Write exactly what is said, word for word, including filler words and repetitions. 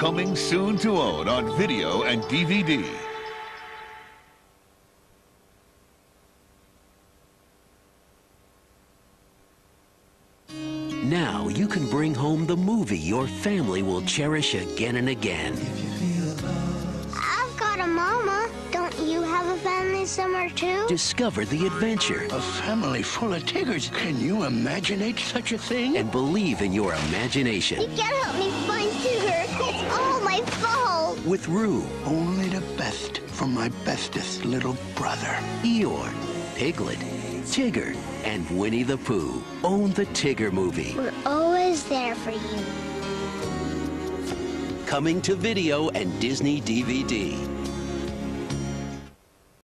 Coming soon to own on video and D V D. Now you can bring home the movie your family will cherish again and again. I've got a mama. Don't you have a family somewhere too? Discover the adventure. A family full of Tiggers. Can you imagine such a thing? And believe in your imagination. You can't help me find Tigger. It's all my fault. With Roo. Only the best for my bestest little brother. Eeyore, Piglet, Tigger, and Winnie the Pooh. Own the Tigger movie. We're always there for you. Coming to video and Disney D V D.